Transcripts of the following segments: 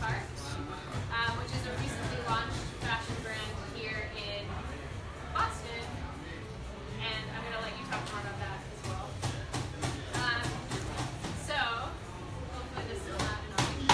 which is a recently launched fashion brand here in Boston. And I'm going to let you talk more about that as well. So, hopefully this is not annoying.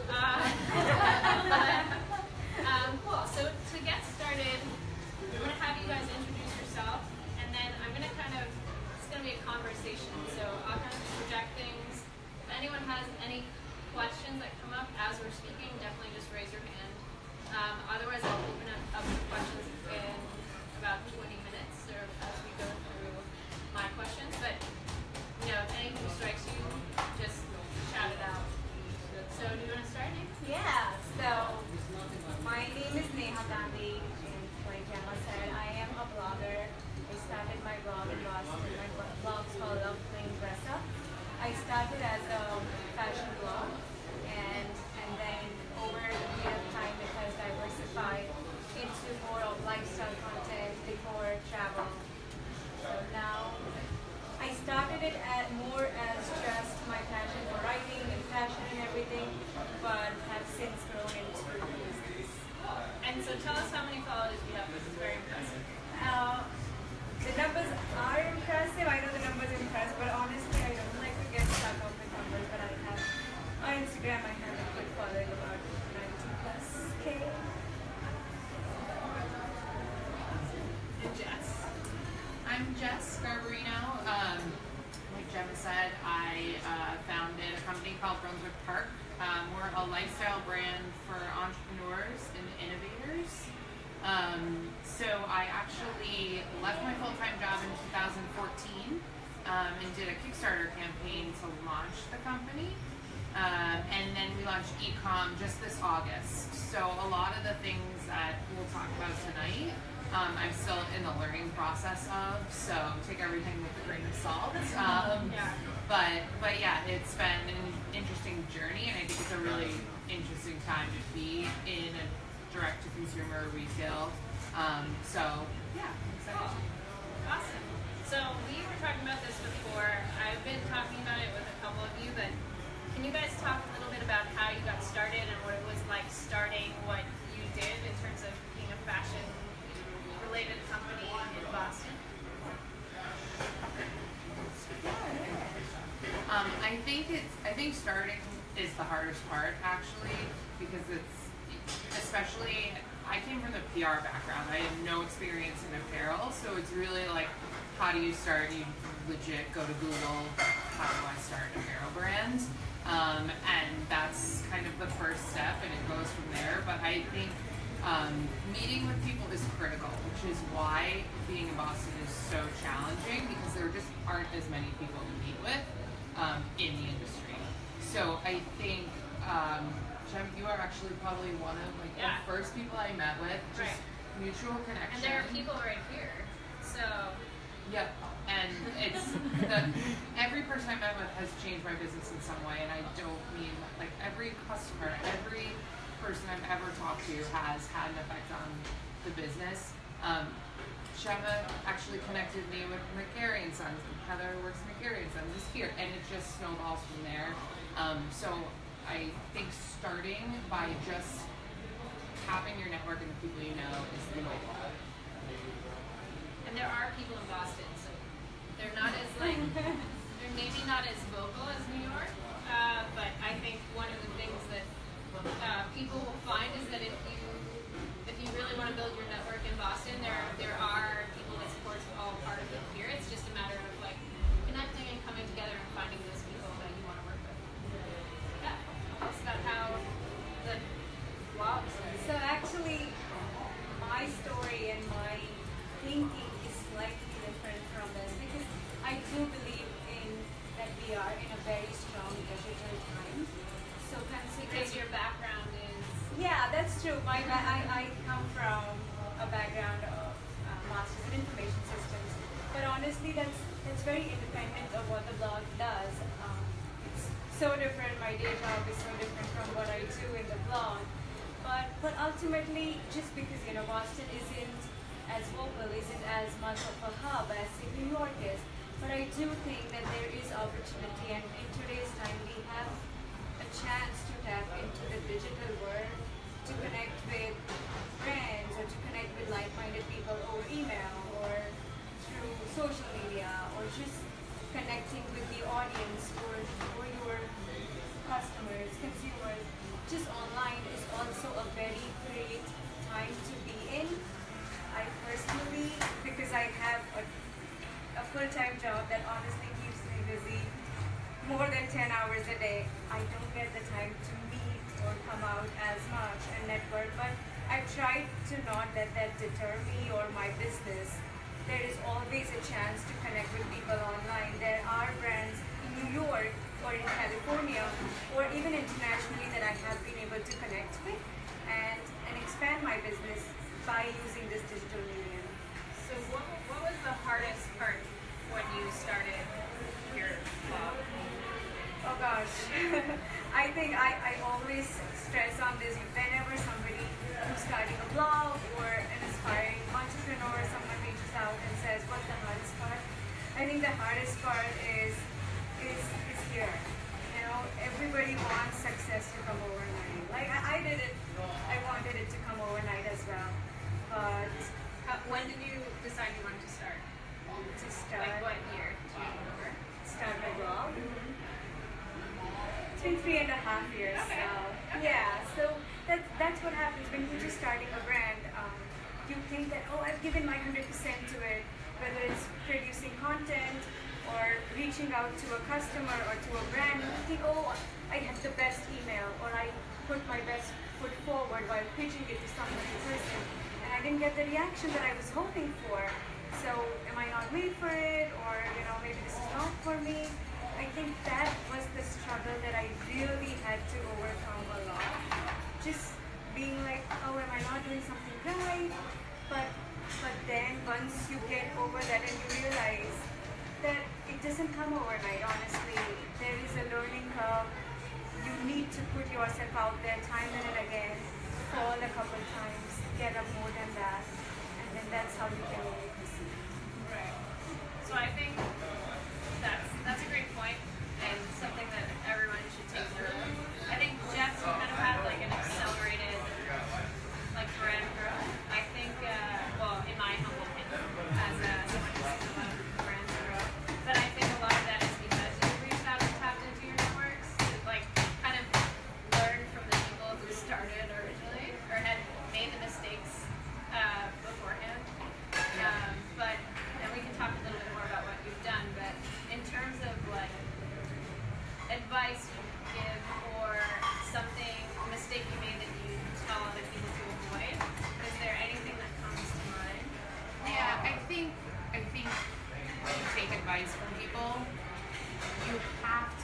Cool. So to get started, I'm going to have you guys introduce yourself, and then I'm going to it's going to be a conversation. So I'll kind of project things. If anyone has any questions that come up as we're speaking, definitely just raise your hand. Otherwise, I'll open up the questions in about 20 minutes or as we go through my questions. But, if anything strikes you, just shout it out. So, do you want to start, Neha? Yeah, so my name is Neha Gandhi, and like Gemma said, I am a blogger. I started my blog in Boston. My blog's called Love Playing Dress Up. I started as a fashion blog, and then over the period of time it has diversified into more of lifestyle content, decor, travel. So now I started it more as just my passion for writing and fashion and everything, but have since grown into business. And so tell us how many followers you have. This is very impressive. The numbers are impressive. I know the numbers are impressive, but honestly, I don't like to get stuck up with numbers. But I have on Instagram, I have a good following, about 90+K. And Jess? I'm Jess Garbarino. Like Gemma said, I founded a company called Brunswick Park. We're a lifestyle brand for entrepreneurs and innovators. So I actually left my full-time job in 2014 and did a Kickstarter campaign to launch the company. And then we launched e-com just this August. So a lot of the things that we'll talk about tonight, I'm still in the learning process of, so take everything with a grain of salt. But yeah, it's been an interesting journey, and I think it's a really interesting time to be in a direct-to-consumer retail. So yeah, I'm excited. Awesome. So we were talking about this before. I've been talking about it with a couple of you, but can you guys talk a little bit about how you got started and what it was like starting what you did in terms of being a fashion-related company in Boston? I think starting is the hardest part, actually, because it's especially. I came from the PR background. I had no experience in apparel, so it's really like, how do you start? You legit go to Google, how do I start an apparel brand? And that's kind of the first step, and it goes from there. But I think meeting with people is critical, which is why being in Boston is so challenging, because there just aren't as many people to meet with in the industry. So I think Gem, you are actually probably one of the first people I met with, just mutual connection. And there are people right here, so. Yep, and it's every person I met with has changed my business in some way, and I don't mean like every customer, every person I've ever talked to has had an effect on the business. Gemma actually connected me with McGarry & Sons, and Heather works at McGarry & Sons is here, and it just snowballs from there. So I think starting by just tapping your network and the people you know is the way to go. And there are people in Boston, so they're not as they're maybe not as vocal as New York, but I think one of the things that people will find is that if you really want to build your network in Boston, there are people that support all part of it here. It's just a matter of like connecting and coming together and finding those people that you want to work with. Yeah, tell us about how the blog started. So actually, my story and my thinking is slightly different from this, because I do believe that we are in a very strong digital time. So because your background is... Yeah, that's true. I come from a background of Masters in Information Systems, but honestly, that's very independent of what the blog does. It's so different. My day job is so different from what I do in the blog. But ultimately, just because Boston isn't as vocal, isn't as much of a hub as New York is, but I do think that there is opportunity, and in today's time, we have a chance to tap into the digital world more than 10 hours a day, I don't get the time to meet or come out as much and network, but I try to not let that deter me or my business. There is always a chance to connect with people online. There are brands in New York or in California or even internationally that I have been able to connect with and expand my business by using this digital medium. So what was the hardest part when you started your blog? Oh gosh, I think I always stress on this whenever somebody who's starting a blog or an aspiring entrepreneur, someone reaches out and says, what's the hardest part? I think the hardest part is here. You know, everybody wants success to come overnight. Like I did it, I wanted it to come overnight as well. But when did you decide you wanted to start? To start, Like what year? Do you remember? Start my blog. It's been 3.5 years. Okay. So Okay. yeah. So that's what happens when you're just starting a brand. You think that, oh, I've given my 100% to it, whether it's producing content or reaching out to a customer or to a brand. You think, oh, I have the best email, or I put my best foot forward while pitching it to someone in person, and I didn't get the reaction that I was hoping for. So am I not made for it, or maybe this is not for me? I think that was the struggle that I really had to overcome a lot. Just being like, oh, am I not doing something right? But then once you get over that and you realize that it doesn't come overnight, honestly. There is a learning curve. You need to put yourself out there time and again, fall a couple times, get up more than that, and then that's how you can really proceed. Right. So I think that's a great point and something that everyone should take note of. I think Jess kind of had like an accelerated brand growth. I think, well, in my humble opinion, as someone who's seen a lot of brands grow, but I think a lot of that is because you reached out and tapped into your networks to kind of learn from the people who started originally or had made the mistakes beforehand. But then we can talk a little bit more about what you've done. But in terms of advice you give or something, a mistake you made that you tell other people to avoid, is there anything that comes to mind? Yeah, I think when you take advice from people, you have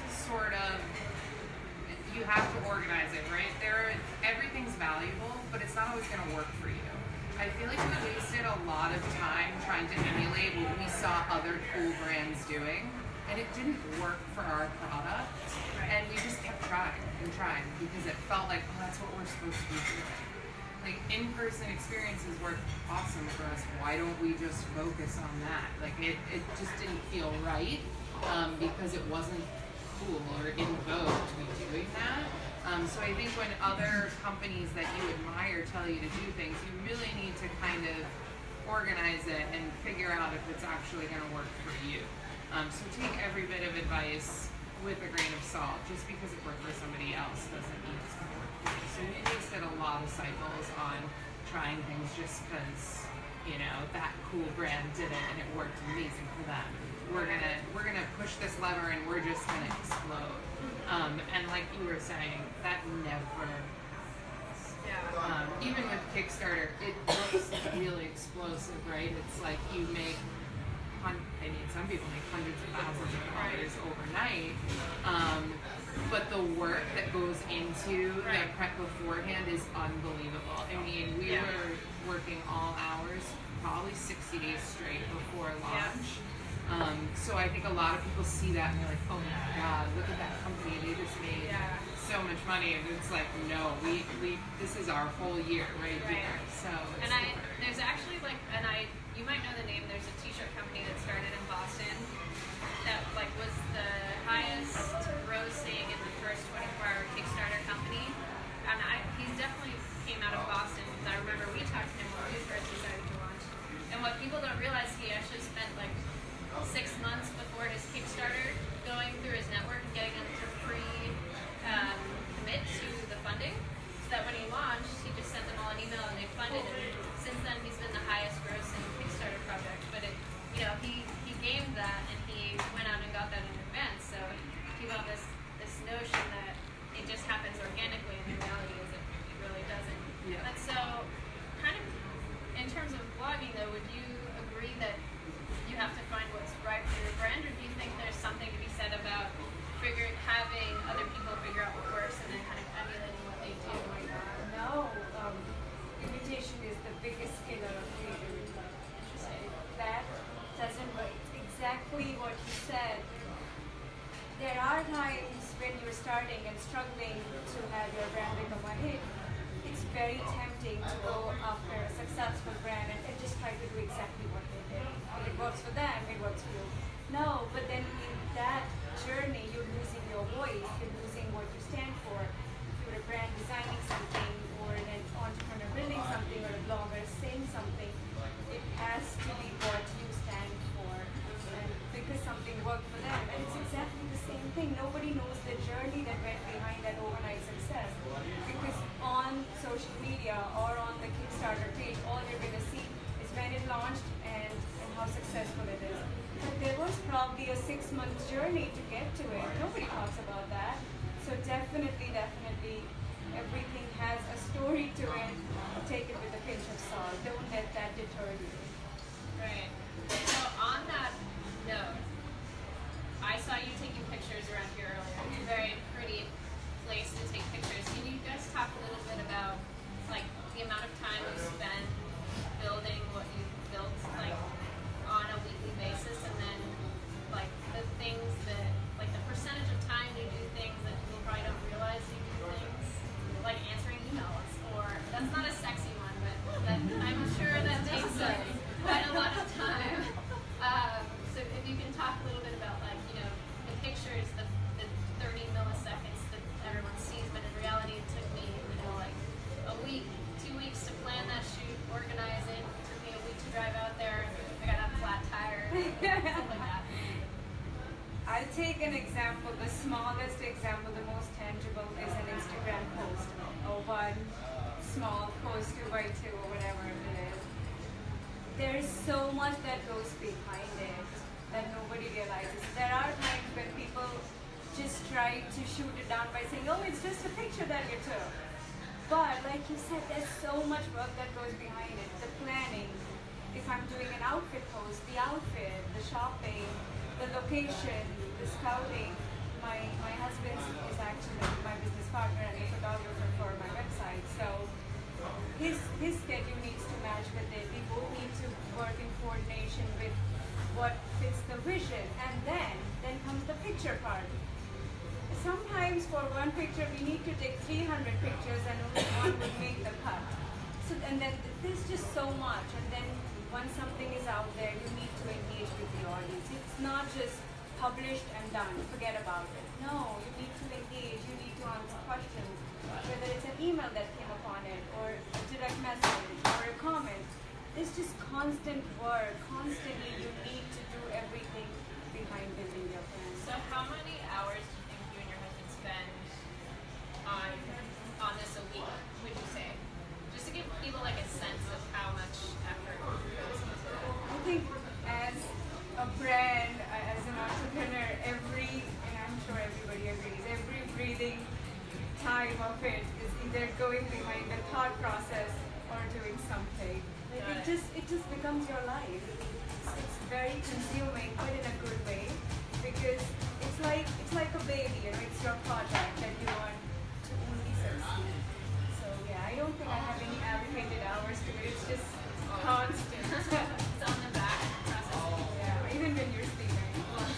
to organize it, right? Everything's valuable, but it's not always going to work for you. I feel like we wasted a lot of time trying to emulate what we saw other cool brands doing, and it didn't work for our product. And we just kept trying and trying because it felt like, oh, that's what we're supposed to be doing. Like, in-person experiences work awesome for us. Why don't we just focus on that? Like, it just didn't feel right because it wasn't cool or in vogue to be doing that. So I think when other companies that you admire tell you to do things, you really need to kind of organize it and figure out if it's actually going to work for you. So take every bit of advice with a grain of salt. Just because it worked for somebody else doesn't mean it's going to work for you. So we wasted a lot of cycles on trying things just because, that cool brand did it and it worked amazing for them. We're gonna push this lever and we're just gonna explode. And like you were saying, that never. Even with Kickstarter, it looks really explosive, right? It's like you make. Some people make hundreds of thousands of dollars overnight, but the work that goes into the prep beforehand is unbelievable. I mean, we were working all hours, probably 60 days straight before launch. So I think a lot of people see that and they're like, oh my God, look at that company, they just made so much money. And it's like, no, we this is our whole year right here. So it's there's actually you might know the name, there's a t-shirt company that started in Boston that was the highest grossing in the first 24-hour Kickstarter company. And he definitely came out of Boston because I remember we talked to him when we first decided to launch. And what people don't realize, he actually spent 6 months before his Kickstarter going through his network and getting them to commit to the funding, so that when he launched, he just sent them all an email and they funded it. And since then, he's been the highest grossing Kickstarter project. But he gamed that and he went out and got that in advance. So people have notion that it just happens organically, and the reality is it really doesn't. Yeah. But so, kind of, in terms of blogging though, would you agree that you have to find what's right for your brand, or do you think there's something to be said about having other people figure out what works and then kind of emulating what they do? Oh my God, no. Imitation is the biggest killer of creativity. Interesting. That doesn't work. It's exactly what you said. There are times when you're starting and struggling to have your brand become a hit. It's very tempting to go after a successful brand and just try to do exactly what they did. If it works for them, it works for you. No, but then in that journey, you're losing your voice, you're losing what you stand for. If you're a brand designing something, or an entrepreneur building something, or a blogger saying something, it has to be what you stand for. And because something worked for them. And it's exactly the same thing. Nobody knows the journey that went behind that overnight success. Because on social media or on the Kickstarter page, all you're going to see is when it launched and how successful it is. But there was probably a 6-month journey to get to it. Nobody talks about that. So definitely, everything has a story to it. Take it with a pinch of salt. Don't let that deter you. Right. So on that note, I saw you taking pictures around here earlier. It's a very pretty place to take pictures. Can you guys talk a little bit about like the amount of time you spend building what you built, like on a weekly basis, and then like the things that, like the percentage of time you do things that people probably don't realize you do things, like answering emails, or that's not a sexy one, but that, I'm sure that takes quite a lot of time. So if you can talk a little bit about like, you know, the pictures, the 30 milliseconds that everyone sees, but in reality it took me, you know, like a week, 2 weeks to plan that shoot, organize it. It took me a week to drive out there. I got a flat tire, stuff like that. I'll take an example. The smallest example, the most tangible, is an Instagram post, or one small post, 2x2 or whatever it is. There's so much that goes behind it that nobody realizes. There are times when people just try to shoot it down by saying, oh, it's just a picture that you took. But like you said, there's so much work that goes behind it. The planning, if I'm doing an outfit post, the outfit, the shopping, the location, the scouting. My husband is actually my business partner and a photographer for my website. So his schedule needs to match with it. We both need to work in coordination with what fits the vision. And then comes the picture part. Sometimes for one picture we need to take 300 pictures and only one would make the cut. So and then there's just so much. And then once something is out there, you need to engage with the audience. It's not just published and done, forget about it. No, you need to engage, you need to answer questions, whether it's an email that came upon it, or a direct message, or a comment. It's just constant work, constantly you need to do everything behind building your brand. So how many hours do you think you and your husband spend on this a week, would you say? Just to give people like a sense of how much effort goes into it. I think as a brand, as an entrepreneur, and I'm sure everybody agrees, every breathing time of it is either going behind the thought process or doing something. Like it just becomes your life. It's very consuming, but in a good way, because it's like a baby, you know, it's your project that you want to only succeed. So yeah, I don't think I have any allocated hours to it. It's just constant. It's on the back process. Yeah, even when you're sleeping.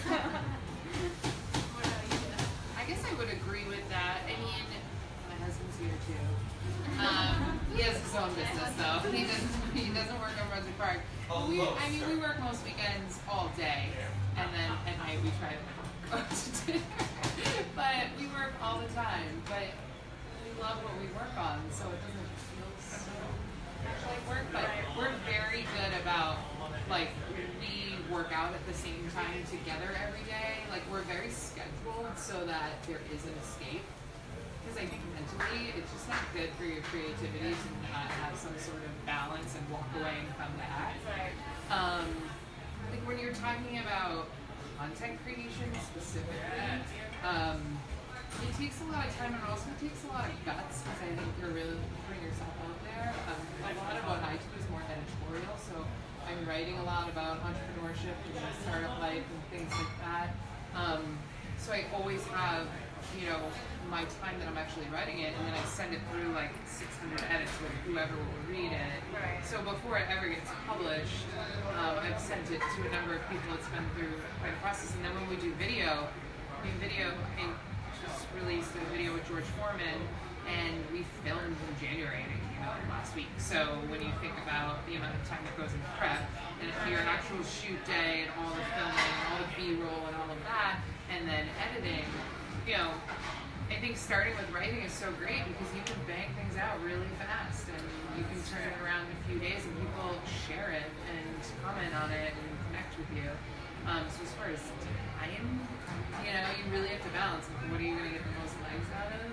What about you, Neha? I guess I would agree with that. I mean, my husband's here too. He has his own business though. He doesn't work on Brunswick Park. We work most weekends all day, and then at night we try to go to dinner. But we work all the time. But we love what we work on, so it doesn't feel so much like work. But we're very good about, like, we work out at the same time together every day. Like, we're very scheduled so that there is an escape. Because I think mentally, it's just not good for your creativity to not have some sort of balance and walk away and come back. Right. Like when you're talking about content creation specifically, it takes a lot of time, and also it takes a lot of guts, because I think you're really putting yourself out there. A lot of what I do is more editorial, so I'm writing a lot about entrepreneurship and startup life and things like that. So I always have, my time that I'm actually writing it, and then I send it through like 600 edits with whoever will read it. Right. So before it ever gets published, I've sent it to a number of people. It's been through quite a process. And then when we do video, I just released a video with George Foreman, and we filmed in January, and it came out last week. So when you think about the amount of time that goes into prep, and your actual shoot day, and all the filming, and all the B-roll, and all of that, and then editing, I think starting with writing is so great because you can bang things out really fast, and you can turn it around in a few days, and people share it and comment on it and connect with you. So as far as time, you really have to balance. What are you going to get the most likes out of?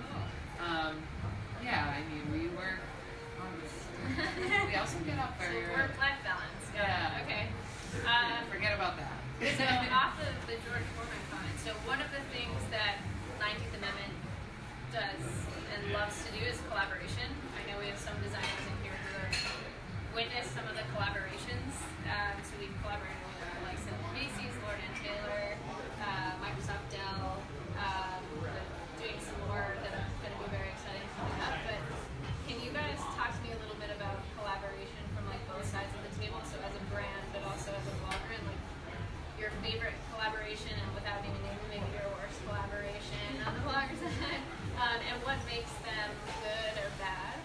We work on this. We also get up very early. Work-life balance. Yeah. Okay. Forget about that. So off of the George Foreman comment, so one of the things that 19th Amendment does and loves to do is collaboration. I know we have some designers in here who are witnessed some of the collaborations. So we've collaborated with the likes of Macy's, Lord and Taylor, Microsoft Dell, doing some more that are going to be very exciting coming up. But can you guys talk to me a little bit about collaboration from like both sides of the table? So as a brand, but also as a blogger, and like your favorite collaboration, and without even naming, maybe your worst collaboration on the blogger side, and what makes them good or bad?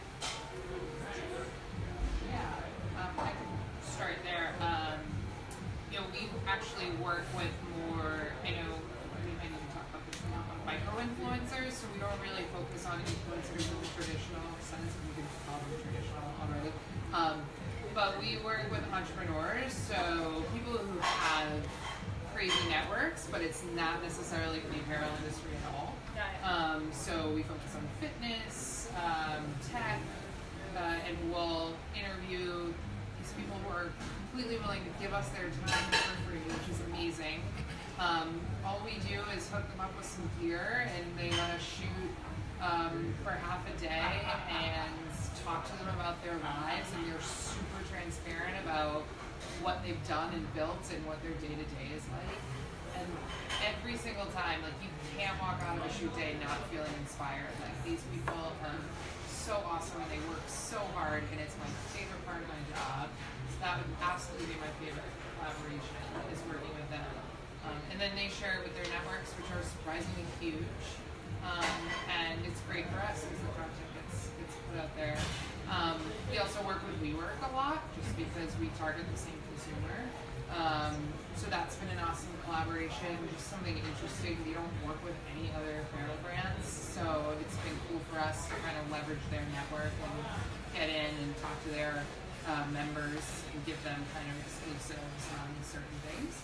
I can start there. We actually work with more, I know we might even talk about this now, micro-influencers, so we don't really focus on influencers in the traditional sense, we can call them traditional already. But we work with entrepreneurs, so people who have crazy networks, but it's not necessarily in the apparel industry at all. So we focus on fitness, tech, and we'll interview these people who are completely willing to give us their time for free, which is amazing. All we do is hook them up with some gear, and they let us shoot for half a day and talk to them about their lives, and they're super transparent about what they've done and built and what their day-to-day is like. And every single time, like, you can't walk out of a shoot day not feeling inspired. Like, these people are so awesome, and they work so hard, and it's my favorite part of my job. So that would absolutely be my favorite collaboration, is working with them. And then they share it with their networks, which are surprisingly huge. And it's great for us because the content gets put out there. We also work with WeWork a lot, just because we target the same consumer. So that's been an awesome collaboration, just something interesting. We don't work with any other apparel brands, so it's been cool for us to kind of leverage their network and get in and talk to their members and give them kind of exclusives on certain things.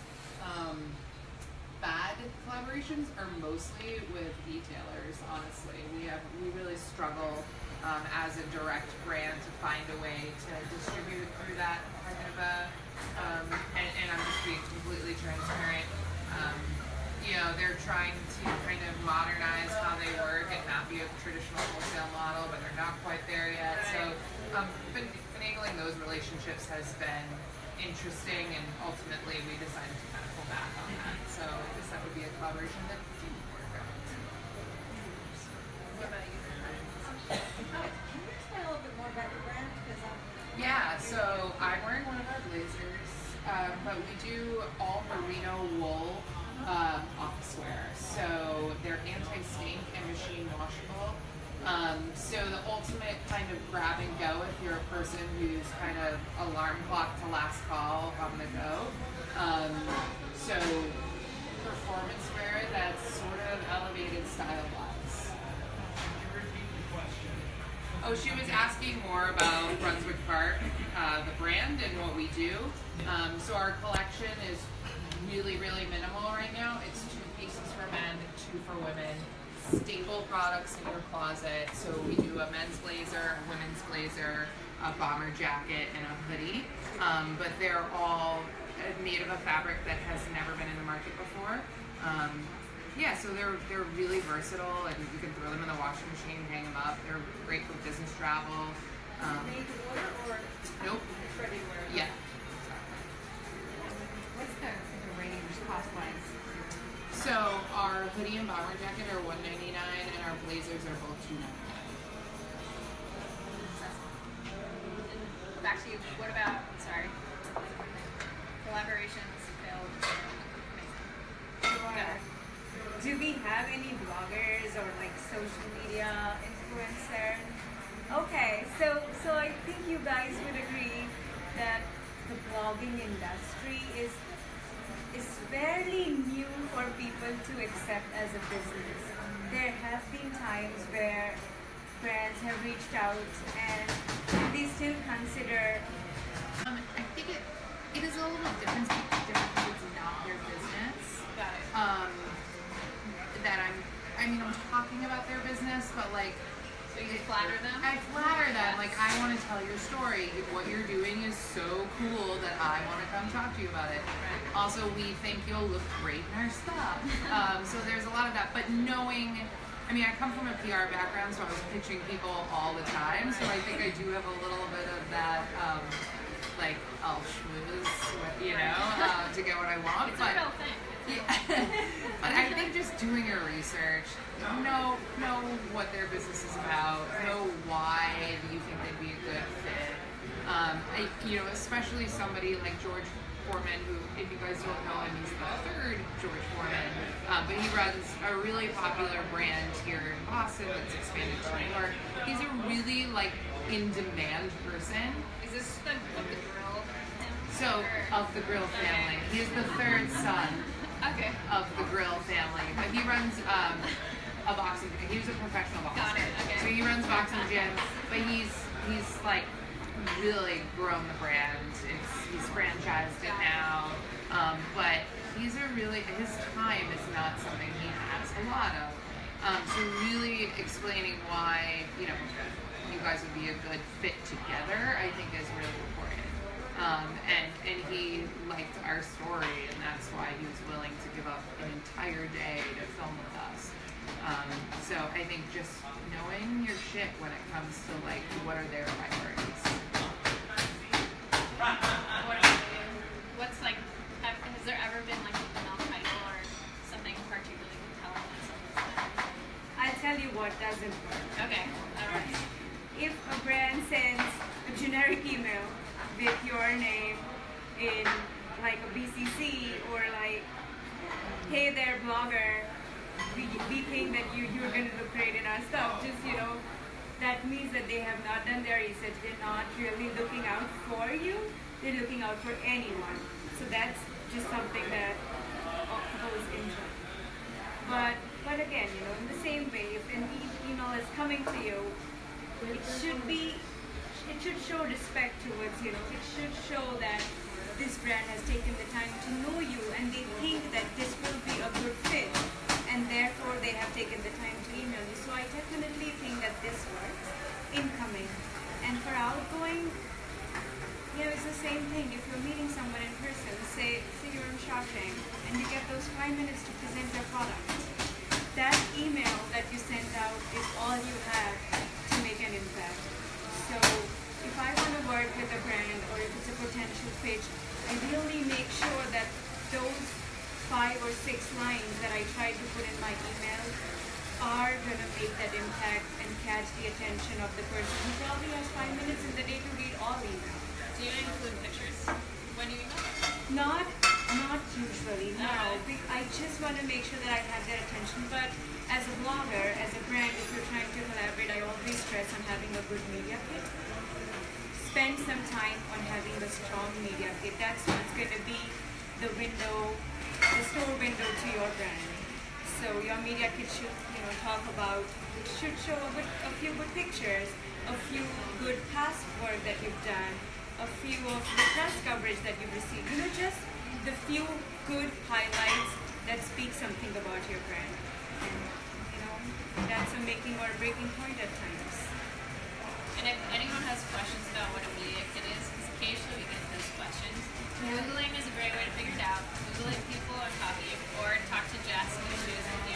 Bad collaborations are mostly with retailers, honestly. We really struggle as a direct brand to find a way to distribute through that kind of and I'm just being completely transparent. They're trying to kind of modernize how they work and not be a traditional wholesale model, but they're not quite there yet. So finagling those relationships has been interesting, and ultimately we decided to kind of pull back on that. So I guess that would be a collaboration that didn't work out. What about you? Can you explain a little bit more about your brand? Yeah, so I'm wearing one of our blazers, but we do all merino wool office wear. So they're anti-stink and machine washable. So the ultimate kind of grab and go if you're a person who's kind of alarm clock to last call on the go. So performance wear that's sort of elevated style-wise. Oh, she was asking more about Brunswick Park, the brand, and what we do. So our collection is really, really minimal right now. It's 2 pieces for men, 2 for women. Staple products in your closet. So we do a men's blazer, a women's blazer, a bomber jacket, and a hoodie. But they're all made of a fabric that has never been in the market before. Yeah, so they're really versatile, and you can throw them in the washing machine, hang them up. They're great for business travel. Made to order or Nope. ready wear? Yeah. What's the range cost-wise? So our hoodie and bomber jacket are $199, and our blazers are both $299. Back to you. What about, collaborations, failed? Sure. Do we have any bloggers or like social media influencer? Okay, so I think you guys would agree that the blogging industry is fairly new for people to accept as a business. There have been times where brands have reached out and they still consider. I think it is a little bit different because it's not their business. Got it. I'm talking about their business, but like. So you flatter them? I flatter them. Yes. Like, I want to tell your story. What you're doing is so cool that I want to come talk to you about it. Right. Also, we think you'll look great in our stuff. So there's a lot of that. But knowing, I come from a PR background, so I was pitching people all the time. So I think I do have a little bit of that, I'll schmooze, to get what I want. It's a real thing. Yeah. But I think just doing your research, know what their business is about, know why you think they'd be a good fit. Especially somebody like George Foreman, who, if you guys don't know him, he's the third George Foreman, but he runs a really popular brand here in Boston that's expanded to New York. He's a really in-demand person. Is this the grill? So, of the Grill family. He's the third son. Okay. Of the Grill family, but he runs a boxing. He was a professional boxer. Got it. Okay. So he runs boxing gym, but he's really grown the brand. He's franchised it now, but his time is not something he has a lot of. So really explaining why you guys would be a good fit together, I think is really important. And he liked our story, and that's why he was willing to give up an entire day to film with us. So I think just knowing your shit when it comes to what are their priorities. Has there ever been an email title or something particularly compelling that someone's done? I'll tell you what doesn't work. Okay. All right. If a brand sends a generic email with your name in a BCC or hey there blogger, we think that you're going to look great in our stuff, that means that they have not done their research. They're not really looking out for you, they're looking out for anyone. So that's just something that goes into it. But again, in the same way, if an email is coming to you, it should show respect towards it should show that this brand has taken the time to know you and they think that this will be a good fit, and therefore they have taken the time to email you. So I definitely think that this works. Incoming. And for outgoing, it's the same thing. If you're meeting someone in person, say you're in shopping and you get those 5 minutes to present your product, that email that you send out is all you have to make an impact. So if I want to work with a brand or if it's a potential pitch, I really make sure that those 5 or 6 lines that I try to put in my email are going to make that impact and catch the attention of the person who probably has 5 minutes in the day to read all emails. Do you include pictures when you email? Not usually, no. I just want to make sure that I have their attention. But as a blogger, as a brand, if you're trying to collaborate, I always stress on having a good media kit. Spend some time on having a strong media kit. That's what's going to be the store window to your brand. So your media kit should, should show a few good pictures, a few good past work that you've done, a few of the press coverage that you've received. Just the few good highlights that speak something about your brand. And, that's a making or breaking point at times. And if anyone has questions about what a media kit is, because occasionally we get those questions, Googling is a great way to figure it out. Googling people or copy, or talk to Jess, who is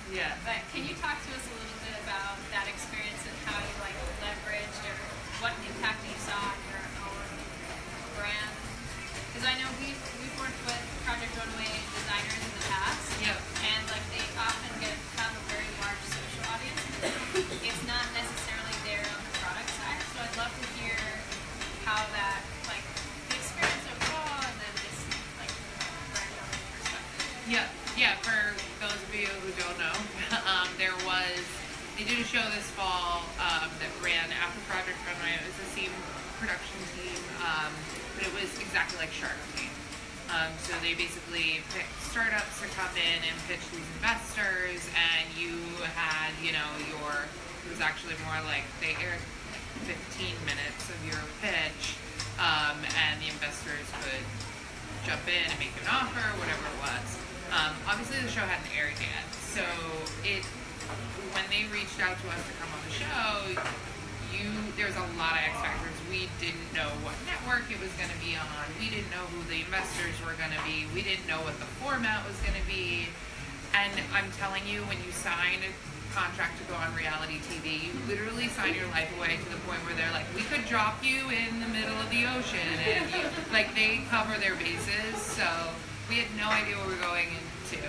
Yeah. But can you talk to us a little bit about that experience and how you like leveraged or what impact you saw on your own brand? Because I know we've worked with Project Runway designers in the past. Yep. And like they often have a very large social audience. It's not necessarily there on the product side. So I'd love to hear how that like the experience overall and then this like brand owner perspective. Yeah. For those of you who don't know, they did a show this fall that ran after Project Runway. It was the same production team, but it was exactly like Shark Tank. So they basically picked startups to come in and pitch these investors, and you had, it was actually more like they aired 15 minutes of your pitch, and the investors could jump in and make an offer, whatever it was. Obviously the show hadn't aired yet, so when they reached out to us to come on the show, there's a lot of X factors. We didn't know what network it was going to be on. We didn't know who the investors were going to be. We didn't know what the format was going to be. And I'm telling you, when you sign a contract to go on reality TV, you literally sign your life away to the point where they're like, we could drop you in the middle of the ocean. And they cover their bases. So we had no idea what we were going into.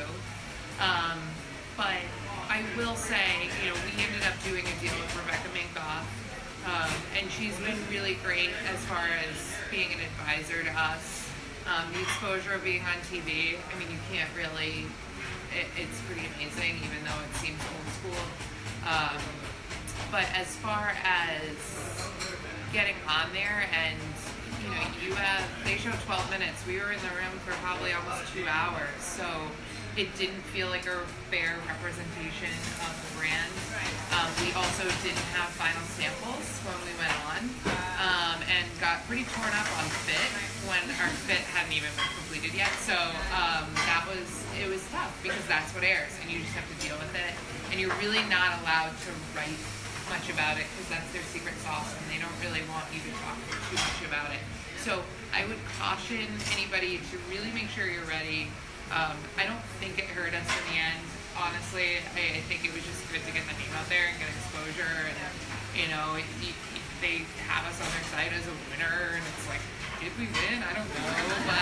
But I will say, we ended up doing a deal with Rebecca Minkoff, and she's been really great as far as being an advisor to us. The exposure of being on TV, you can't really, it's pretty amazing, even though it seems old school. But as far as getting on there and, they show 12 minutes. We were in the room for probably almost 2 hours, so it didn't feel like a fair representation of the brand. Right. We also didn't have final samples when we went on, and got pretty torn up on fit when our fit hadn't even been completed yet. So it was tough because that's what airs, and you just have to deal with it. And you're really not allowed to write much about it because that's their secret sauce, and they don't really want you to talk too much about it. So I would caution anybody to really make sure you're ready. I don't think it hurt us in the end. Honestly, I think it was just good to get the name out there and get exposure. And they have us on their site as a winner, and it's like, did we win? I don't know,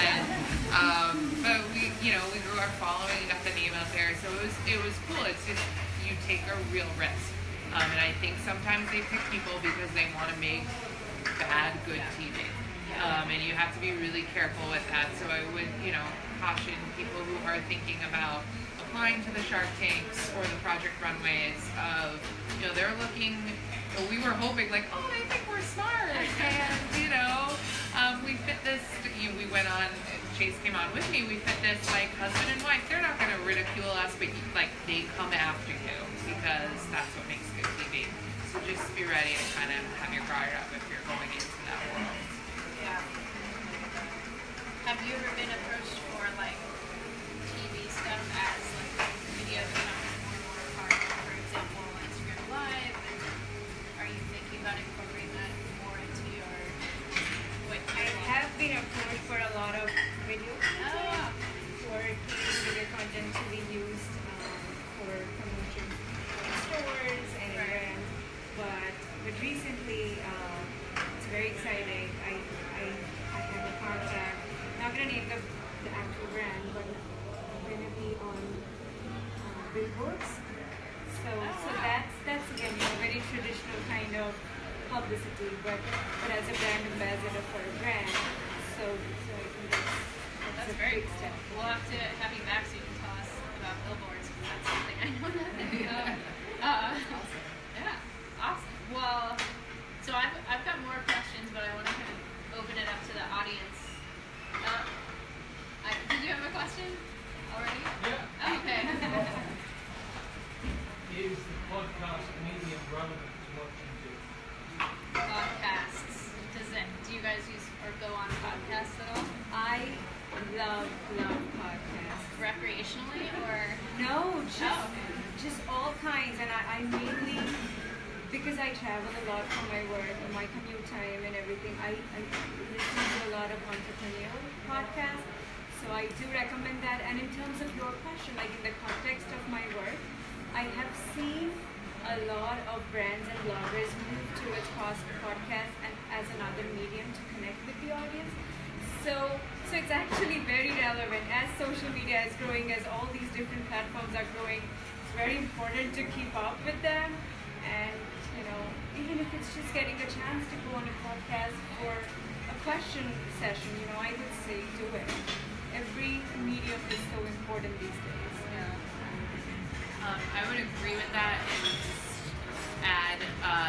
but we grew our following, got the name out there, so it was cool. It's just you take a real risk, and I think sometimes they pick people because they want to make bad good TV. And you have to be really careful with that. So I would, caution people who are thinking about applying to the Shark Tanks or the Project Runways of, they're looking, we were hoping like, oh, they think we're smart. And, we fit this, we went on, Chase came on with me, we fit this like husband and wife. They're not going to ridicule us, but they come after you because that's what makes good TV. So just be ready to kind of have your guard up if you're going into that world. Yeah. Have you ever been approached for TV stuff as video becomes more part of, for example, Instagram Live? And are you thinking about incorporating that more into your I have been approached for a lot of video content, for video content to be used for promotion in stores and brands. But recently, it's very exciting. I have a contract. Not gonna name the actual brand, but I'm gonna be on billboards. So that's again a very traditional kind of publicity, but as a brand ambassador for a brand. So I think that's a very big step. We'll have to have you back so you can tell us about billboards, because that's something I know nothing about. Yeah, awesome. Well, so I've got more questions, but I want to kind of open it up to the audience. Did you have a question already? Yeah. Oh, okay. Is the podcast medium relevant to what you do? Podcasts. Do you guys use or go on podcasts at all? I love podcasts. Recreationally or? No, just all kinds. And I mainly, because I travel a lot for my work and my commute time and everything, I listen to a lot of entrepreneurial podcasts. So I do recommend that. And in terms of your question, in the context of my work, I a lot of brands and bloggers move towards podcast and as another medium to connect with the audience. So it's actually very relevant as social media is growing, as all these different platforms are growing. It's very important to keep up with them, and even if it's just getting a chance to go on a podcast for a question session, I would say do it. Every medium is so important these days. I would agree with that and just add,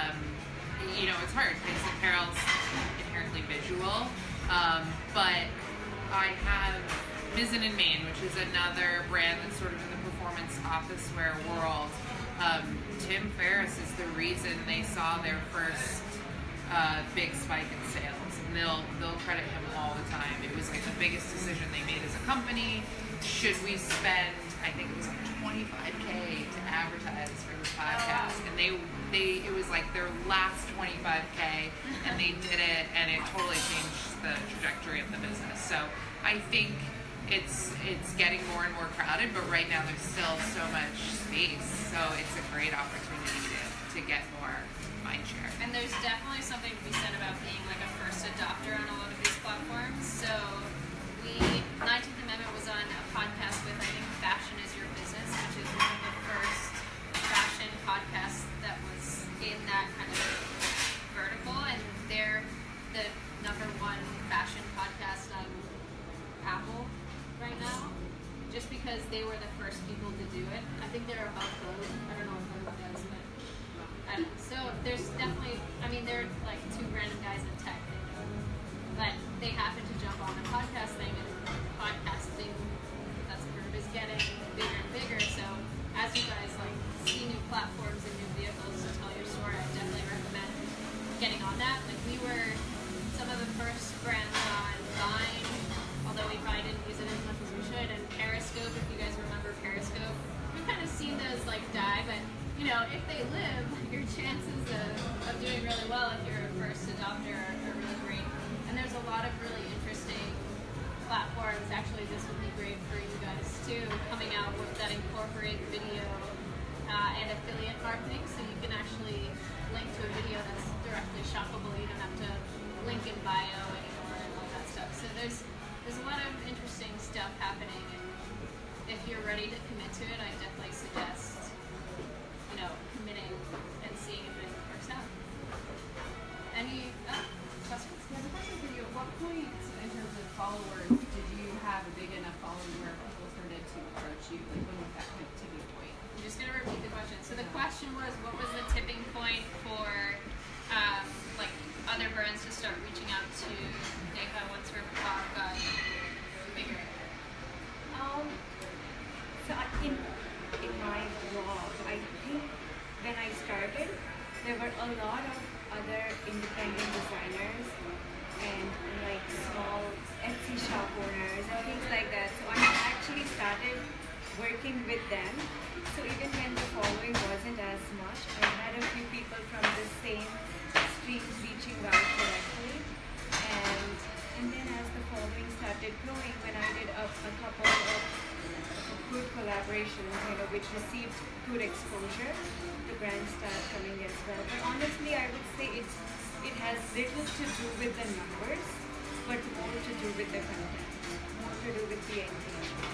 it's hard because apparel's inherently visual, but I have Mizzen in Maine, which is another brand that's sort of in the performance office wear world. Tim Ferriss is the reason they saw their first big spike in sales, and they'll credit him all the time. It was like the biggest decision they made as a company. Should we spend, I think it was like $25K to advertise for this podcast, and it was like their last $25K, and they did it, and it totally changed the trajectory of the business. So I think it's getting more and more crowded, but right now there's still so much space, so it's a great opportunity to get more mind share. And there's definitely something to be said about being like a first adopter on a lot of these platforms. So 19th Amendment was on a podcast with, I think, Fashion is Your Business, which is one of the first fashion podcasts that was in that kind of vertical, and they're the #1 fashion podcast on Apple right now, just because they were the first people to do it. I think they're above Vogue. I don't know if Vogue does, but I don't know. So there's definitely, they're like two random guys in tech, but they happen to jump on a podcast thing, and podcasting, that's the verb, is getting bigger and bigger. So as you guys see new platforms and new vehicles to tell your story, I definitely recommend getting on that. Like, we were some of the first brands on Vine, although we probably didn't use it as much as we should, and Periscope, if you guys remember Periscope. We've kind of seen those die, but if they live, your chances of doing really well if you're a first adopter are really great. And there's a lot of really interesting platforms. Actually, this would be great for you guys too, coming out that incorporate video and affiliate marketing, so you can actually link to a video that's directly shoppable. You don't have to link in bio anymore and all that stuff. So there's a lot of interesting stuff happening, and if you're ready to commit to it, I definitely suggest committing and seeing if it works out. Any questions? Yeah, the question for you, at what point in terms of followers did you have a big enough following where people started to approach you? Like, when was that kind of tipping point? I'm just going to repeat the question. So the question was, what was the tipping point for other brands to start reaching out to Neha once her blog got bigger? So in my blog, I think when I started, there were a lot of other independent designers and small Etsy shop owners and things like that. So I actually started working with them. So even when the following wasn't as much, I had a few people from the same streams reaching out directly. And then as the following started growing, when I did a couple of good collaborations, which received good exposure, the brands started coming as well. But honestly, I would say it has little to do with the numbers, but more to do with the content, more to do with the engagement.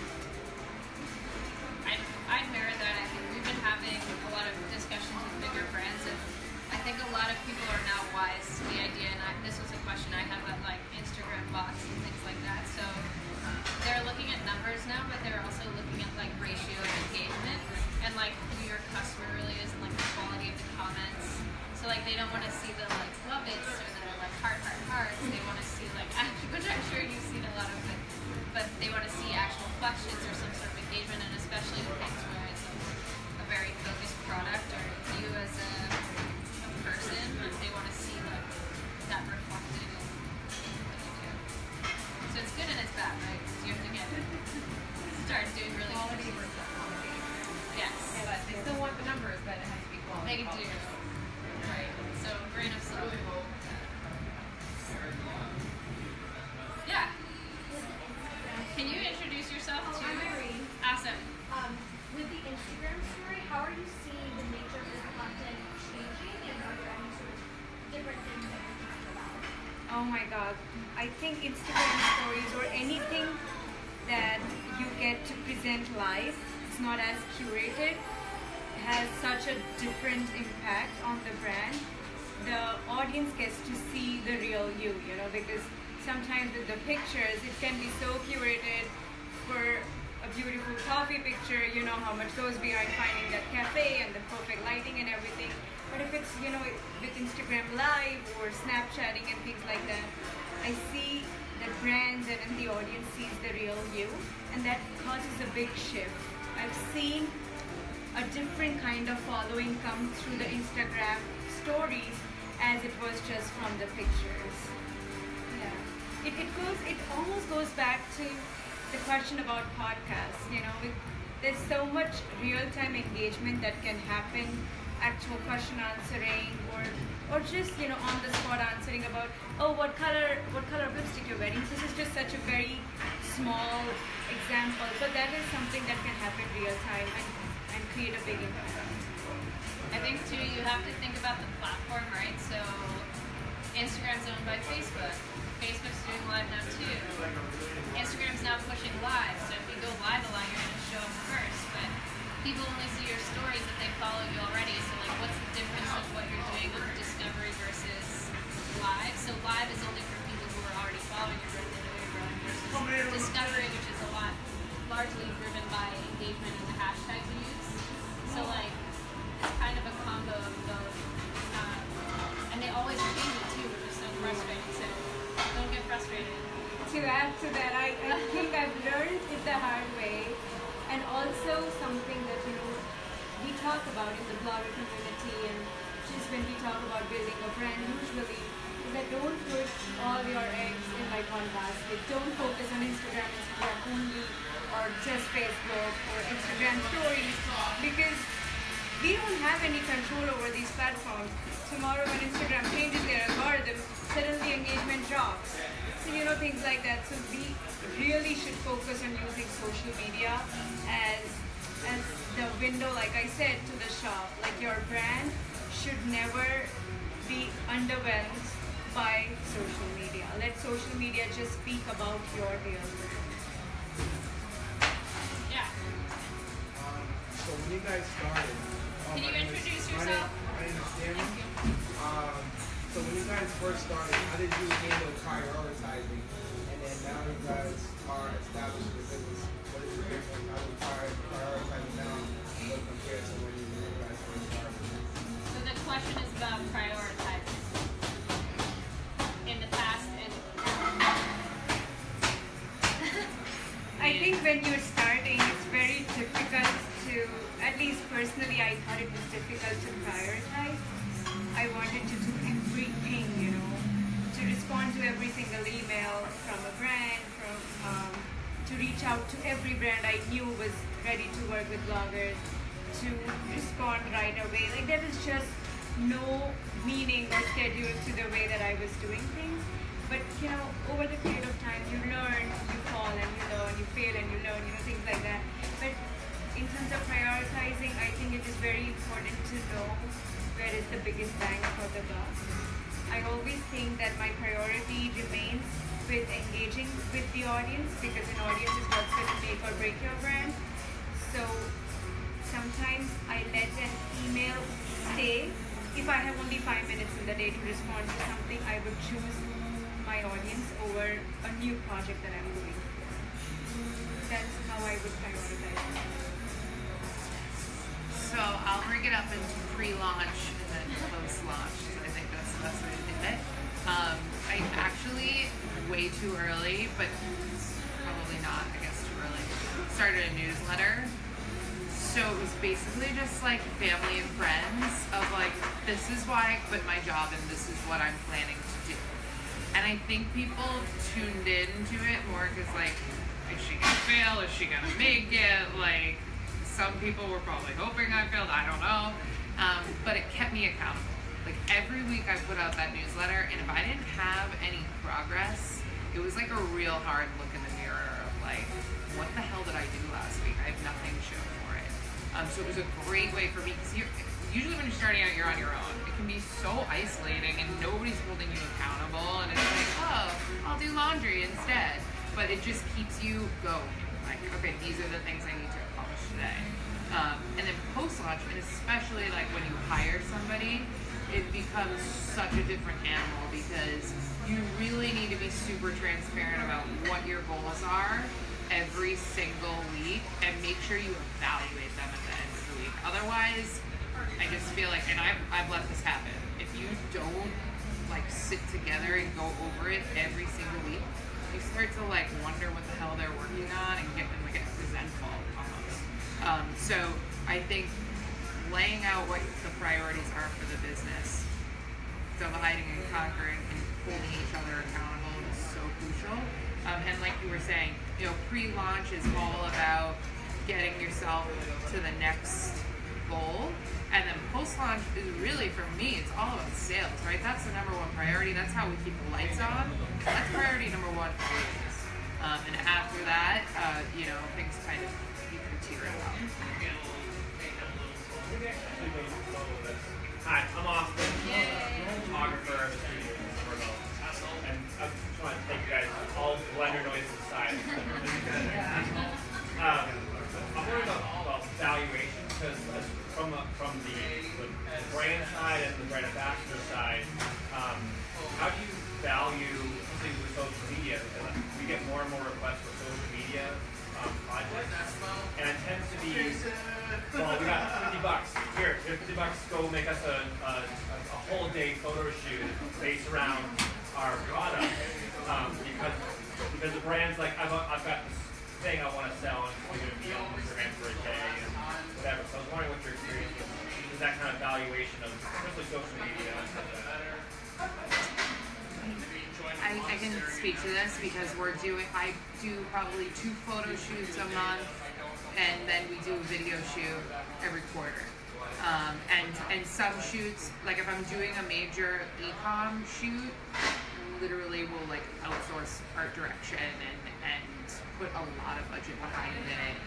I mirror that. I think we've been having a lot of discussions with bigger brands, and I think a lot of people are now wise to the idea, and this was a question I have at Instagram bots and things like that. So they're looking at numbers now, but they're also looking at ratio of engagement and who your customer really is and the quality of the comments. So they don't want to see the love it or the hearts. They want to see which I'm sure you've seen a lot of it, but they want to see actual questions or some sort of engagement, and especially with things where it's a very focused product or you as a person, they want to see that reflected in what you do. So it's good and it's bad, right? Because you have to start doing really Quality versus quantity. Yes. But they still want the numbers, but it has to be quality. They do. Right. So grain of salt. Yeah. Can you introduce yourself to? I'm Irene. Awesome. With the Instagram story, how are you seeing the nature of this content I think Instagram stories or anything that you get to present live, it's not as curated, has such a different impact on the brand. The audience gets to see the real you, because sometimes with the pictures, it can be so curated for a beautiful coffee picture, how much goes behind finding that cafe and the perfect lighting and everything. But if it's, with Instagram Live or Snapchatting and things like that, I see that brands and the audience sees the real you, and that causes a big shift. I've seen a different kind of following come through the Instagram stories as it was just from the pictures. Yeah. It almost goes back to the question about podcasts, there's so much real-time engagement that can happen, actual question answering or just, on the spot answering about, what color of lipstick you're wearing. This is just such a very small example, but that is something that can happen real time and create a big impact. I think too, you have to think about the platform, right? So Instagram's owned by Facebook. Facebook's doing live now too. Instagram's now pushing live, so if you go live a lot, you're going to show them first. But people only see your stories if they follow you already. So what's the difference of what you're doing with discovery versus live? So live is only for people who are already following your brand, versus discovery, which is a lot largely driven by engagement and the hashtag you use. So kind of a combo of both. And they always change it too, which is so frustrating. So don't get frustrated. To add to that, I think I've learned it the hard way, and also something that we talk about in the blogger community, and just when we talk about building a brand, usually is that don't put all your eggs in one basket. Don't focus on Instagram only, or just Facebook or Instagram stories, because we don't have any control over these platforms. Tomorrow when Instagram changes their algorithm, suddenly engagement drops. So things like that. So we really should focus on using social media as the window, like I said, to the shop. Your brand should never be underwhelmed by social media. Let social media just speak about your real brand. Yeah. So when you guys started, Can you introduce yourself? My name is Gemma. So when you guys first started, how did you handle prioritizing? And then now you guys are established in the business. What is the difference? How do you prioritize now compared to when you guys first started? So the question is about prioritizing in the past and I think when you're starting, it's very difficult to, at least personally, I thought it was difficult to prioritize. I wanted to do everything, to respond to every single email from a brand, to reach out to every brand I knew was ready to work with bloggers, to respond right away. There was just no meaning or schedule to the way that I was doing things. But over the period of time, you learn, you fall and you learn, you fail and you learn, things like that. But in terms of prioritizing, I think it is very important to know where is the biggest bang for the buck. I always think that my priority remains with engaging with the audience, because an audience is what's going to make or break your brand. So sometimes I let an email stay. If I have only 5 minutes in the day to respond to something, I would choose my audience over a new project that I'm doing. That's how I would prioritize it. So I'll break it up into pre-launch and then post-launch, because I think that's the best way to do it. I actually, way too early, but probably not, I guess too early, started a newsletter. So it was basically just family and friends of this is why I quit my job and this is what I'm planning to do. And I think people tuned into it more because is she gonna fail? Is she gonna make it? Some people were probably hoping I failed, I don't know. But it kept me accountable. Every week I put out that newsletter, and if I didn't have any progress, it was a real hard look in the mirror of what the hell did I do last week? I have nothing to show for it. So it was a great way for me, because you usually when you're starting out, you're on your own. It can be so isolating and nobody's holding you accountable, and it's like, oh, I'll do laundry instead. But it just keeps you going. Like, okay, these are the things I need to accomplish today. And then post-launch, and especially like when you hire somebody, it becomes such a different animal because you really need to be super transparent about what your goals are every single week and make sure you evaluate them at the end of the week. Otherwise, I just feel like, and I've let this happen, if you don't like sit together and go over it every single week, you start to like wonder what the hell they're working on and get resentful almost. So I think laying out what the priorities are for the business, dividing and conquering and holding each other accountable is so crucial. And like you were saying, pre-launch is all about getting yourself to the next goal. And then post-launch is really, for me, it's all about sales, right? That's the number one priority. That's how we keep the lights on. That's priority number one always. And after that, things kind of material out. Hi, I'm Austin. Photographer of the studio in Virgo. And I just want to take you guys all blender noises aside. I'm worried about valuation because from the brand side and the brand ambassador side, how do you value things with social media? Because we get more and more requests for social media projects, and it tends to be, well, we got $50. Here's $50. Go make us a whole day photo shoot based around our product, because the brand's like, I've got this thing I want to sell, and it's going to be on Instagram for a day and whatever. So I was wondering what your experience is that kind of valuation of especially social media and stuff like that. I can speak to this because I do probably 2 photo shoots a month, and then we do a video shoot every quarter. And some shoots, like if I'm doing a major e-com shoot, literally will like outsource art direction and put a lot of budget behind it.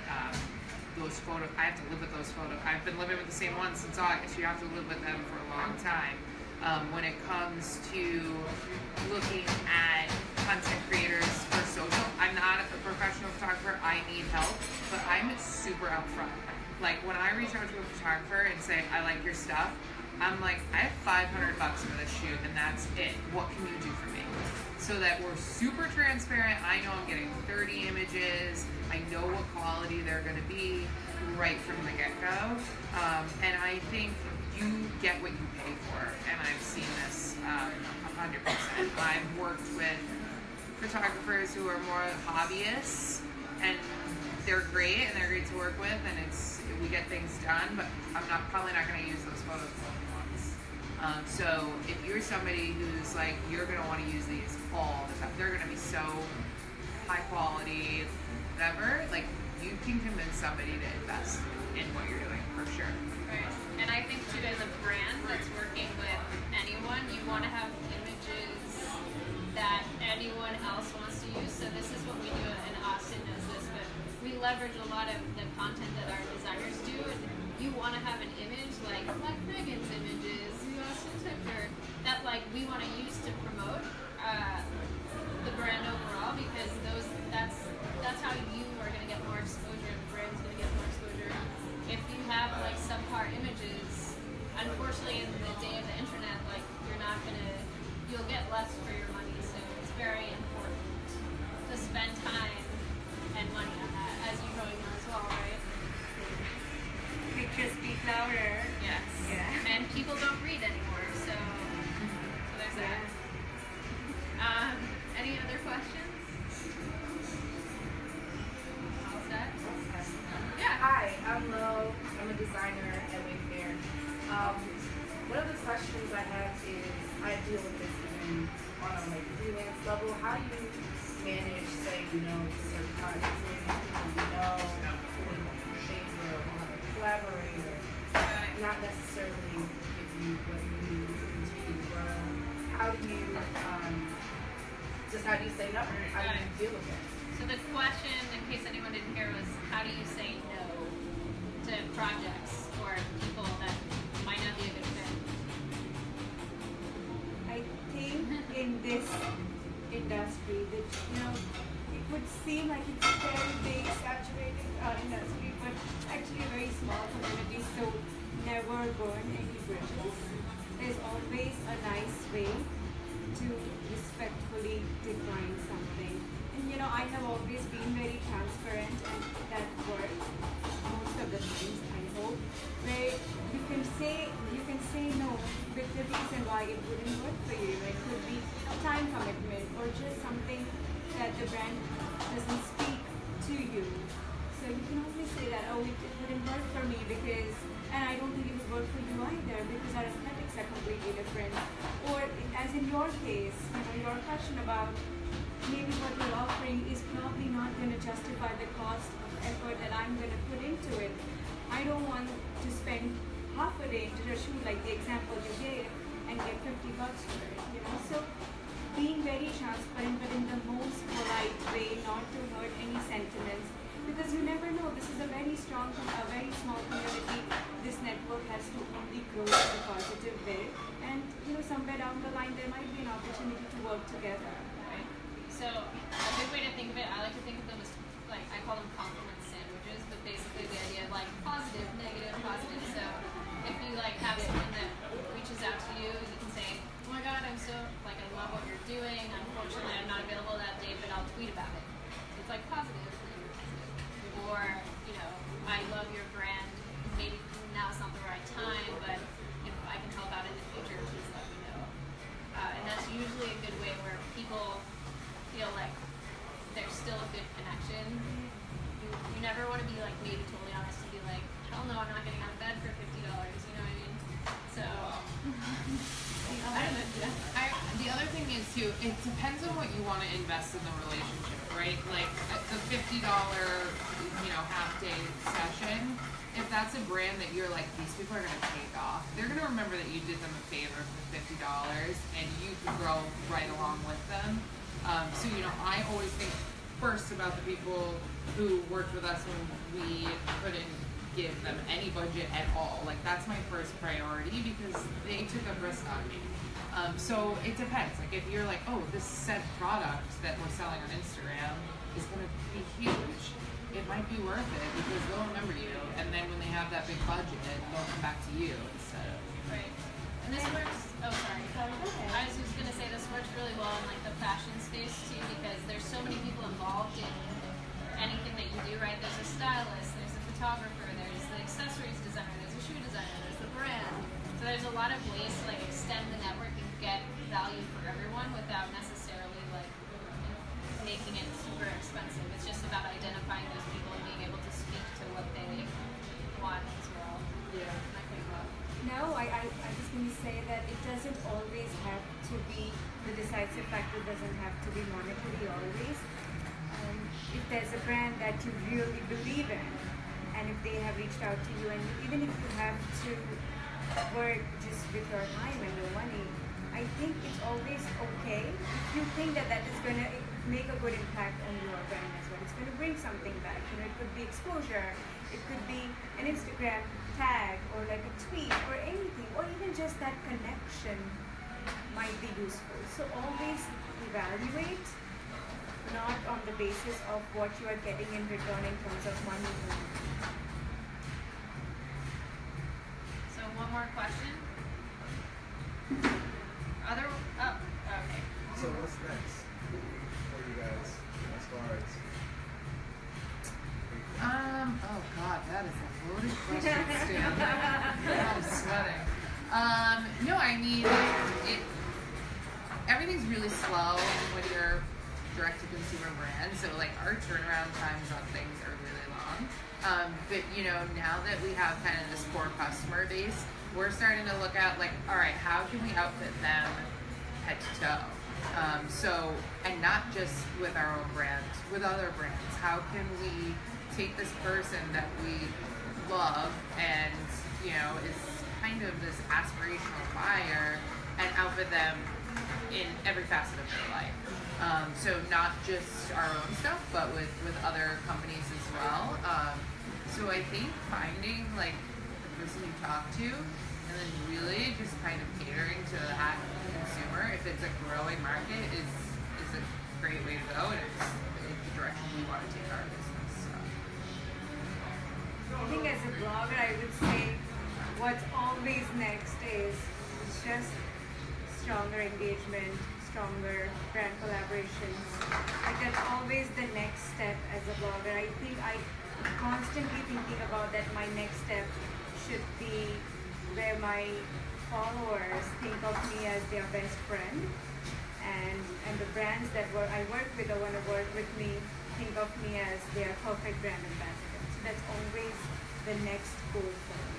I have to live with those photos. I've been living with the same ones since August. You have to live with them for a long time. When it comes to looking at content creators for social, I'm not a professional photographer. I need help, but I'm super upfront. Like when I reach out to a photographer and say, I like your stuff, I'm like, I have $500 for this shoot and that's it. What can you do for me? So that we're super transparent. I know I'm getting 30 images. I know what quality they're going to be right from the get-go. And I think you get what you pay for. And I've seen this 100%. I've worked with photographers who are more hobbyists, and they're great and they're great to work with, and we get things done, but I'm probably not going to use those photos more than once. So if you're somebody who's like, you're going to want to use these all the time, they're going to be so high quality, whatever, like you can convince somebody to invest in what you're doing for sure. Right. And I think too, as a brand that's working with anyone, you want to have images that anyone else wants to use. So this is what we do, and Austin knows this, but we leverage a lot of the content that our designers do, and you want to have an image like Megan's images, Austin took her, that like we want to use to promote the brand overall, because that's how you are going to get more exposure, and the brand's going to get more exposure. If you have like subpar images, unfortunately in the day of the internet, like you'll get less for your money. So it's very important to spend time and money on that, as you probably know as well, right? Pictures speak louder. Yes. Yeah. And people don't read anymore, so there's that. Any other questions? All set? Yeah. Hi, I'm Lo. I'm a designer at Wayfair. One of the questions I have is, I deal with this even on a freelance level. How do you manage, say, certain projects, who favor or collaborate, or not necessarily give you what you need to continue to grow? How do you say no? How do you deal with it? So the question, in case anyone didn't hear, was how do you say no to projects or people that might not seem like it's a very big, saturated industry, but it's actually a very small community, so never burn any bridges. There's always a nice way to respectfully decline something. And I have always been very transparent, and that works most of the times, I hope, where you can say no with the reason why it wouldn't work for you. It could be a time commitment or just something that the brand doesn't speak to you. So you can always say that, oh, it wouldn't work for me because, and I don't think it would work for you either because our aesthetics are completely different. Or as in your case, your question about maybe what you're offering is probably not going to justify the cost of effort that I'm going to put into it. I don't want to spend half a day to just shoot like the example you gave and get $50 for it. So being very transparent, but in the most polite way, not to hurt any sentiments, because you never know. This is a very strong, a very small community. This network has to only grow in a positive way, and somewhere down the line there might be an opportunity to work together. Right. So a good way to think of it, I like to think of them as like I call them compliment sandwiches, but basically the idea of like positive, negative, positive. So if you have someone that reaches out to you, you can say, oh my God, I'm so I love what you're doing. Unfortunately, I'm not available that day, but I'll tweet about it. It's like positive. Or, I love your brand. Maybe now's not the right time, but if I can help out in the future, please let me know. And that's usually a good way where people feel like there's still a good connection. You never want to be maybe totally honest and be like, hell no, I'm not getting out of bed for $50. You know what I mean? So, I don't know. The other thing is too, it depends on what you want to invest in the relationship, right? Like the $50, half day session, if that's a brand that you're like, these people are gonna take off, they're gonna remember that you did them a favor for $50 and you can grow right along with them. So I always think first about the people who worked with us when we couldn't give them any budget at all. Like that's my first priority because they took a risk on me. So it depends. Like if you're like, oh, this said product that we're selling on Instagram is going to be huge, it might be worth it because they'll remember you. And then when they have that big budget, they'll come back to you instead of. Right. And this works. Oh, sorry. I was just going to say this works really well in the fashion space too because there's so many people involved in anything that you do. Right. There's a stylist. There's a photographer. There's the accessories designer. There's a shoe designer. There's the brand. So there's a lot of ways to extend the network and get value for everyone without necessarily making it super expensive. It's just about identifying those people and being able to speak to what they want as well. Yeah. No, I was going to say that it doesn't always have to be, the decisive factor doesn't have to be monetary always. If there's a brand that you really believe in, and if they have reached out to you, and even if you have to work just with your time and your money, I think it's always okay if you think that is going to make a good impact on your brand as well. It's going to bring something back. It could be exposure, it could be an Instagram tag or a tweet or anything, or even just that connection might be useful. So always evaluate, not on the basis of what you are getting in return in terms of money. So one more question. Okay. So what's next for you guys as far as? Oh God, that is a loaded question, Stanley. I'm sweating. No, I mean, everything's really slow when you're direct-to-consumer brand, so our turnaround times on things are really long. But now that we have kind of this core customer base, we're starting to look at all right, how can we outfit them head to toe? And not just with our own brand, with other brands. How can we take this person that we love and is kind of this aspirational buyer and outfit them in every facet of their life? So not just our own stuff, but with other companies as well. So I think finding the person you talk to and then really just kind of catering to that consumer, if it's a growing market, is a great way to go, and it's the direction we want to take our business. So. I think as a blogger, I would say what's always next is just stronger engagement, stronger brand collaborations. Like that's always the next step as a blogger. I think I constantly thinking about that my next step should be where my followers think of me as their best friend, and the brands that I work with or want to work with me think of me as their perfect brand ambassador. So that's always the next goal for me.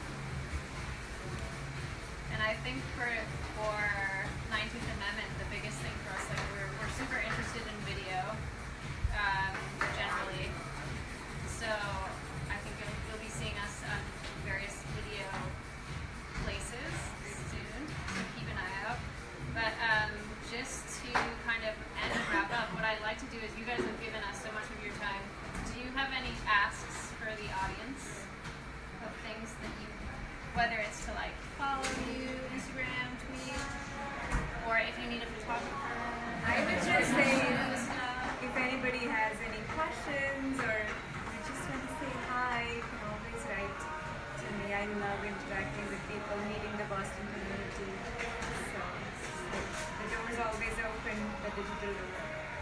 And I think for 19th Amendment, the biggest thing for us, like we're super interested in video, generally. So I think you'll be seeing us on various video places soon, so keep an eye out. But just to kind of end and wrap up, what I'd like to do is, you guys have given us so much of your time. Do you have any asks for the audience of things that you, whether it's to like follow you, Instagram, tweet, or if you need a photographer? I would just say if anybody has any questions or just want to say hi, you can always write to me. I love interacting with people, meeting the Boston community. So the door is always open, the digital door.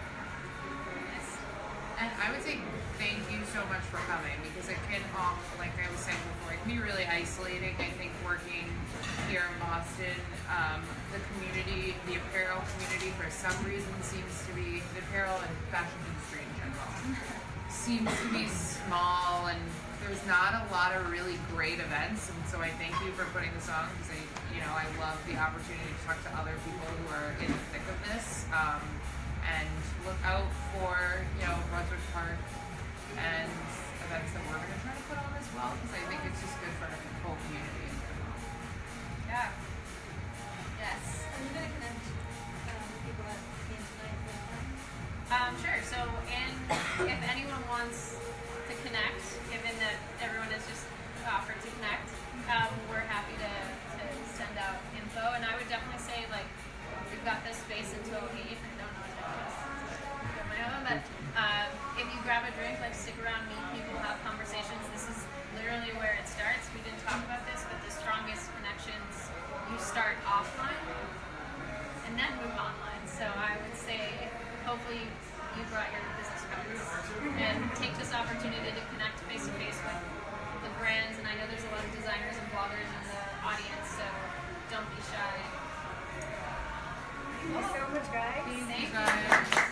And I would say thank you so much for coming, because it can, like I was saying before, it can be really isolating. I think working here in Boston, the community, the apparel community, for some reason seems to be, the apparel and fashion industry in general, seems to be small, and there's not a lot of really great events. And so I thank you for putting this on, because I love the opportunity to talk to other people who are in the thick of this. And look out for, Brunswick Park and events that we're going to try to put on as well, because I think it's just good for the whole community. Yeah. Yes. Are you going to connect people that came tonight with them? Sure. So, and if anyone wants to connect, given that everyone has just offered to connect, we're happy to send out info. And I would definitely say, like, we've got this space until 8. I don't know my own, but if you grab a drink, like stick around, meet people, have conversations. This is literally where it starts. We didn't talk about this, but the strongest connections, you start offline and then move online. So I would say, hopefully you brought your business cards and take this opportunity to connect face to face with the brands. And I know there's a lot of designers and bloggers in the audience, so don't be shy. Thank you so much, guys. Thank you guys.